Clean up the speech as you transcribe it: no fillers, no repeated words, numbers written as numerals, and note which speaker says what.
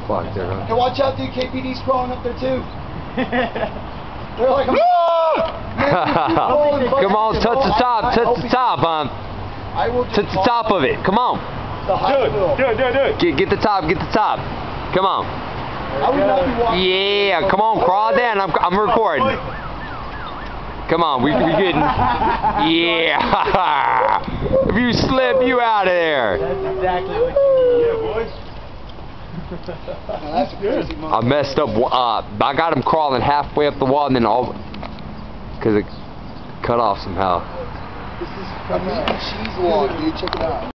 Speaker 1: fuck there, huh?
Speaker 2: Hey, watch out, dude. KPD's crawling up there, too. They're like,
Speaker 1: come on, touch the top, hon. Touch the top of it. Come on.
Speaker 2: Do it.
Speaker 1: Get the top. Come on.
Speaker 2: I would not be walking.
Speaker 1: Yeah, come on, crawl down. I'm recording. Come on, we getting. Yeah. If you slip, you out of there.
Speaker 3: That's exactly what you need.
Speaker 2: Yeah, boys. That's good.
Speaker 1: I messed up. I got him crawling halfway up the wall and then all because it cut off somehow.
Speaker 2: This is a meat and cheese log, dude. Check it out.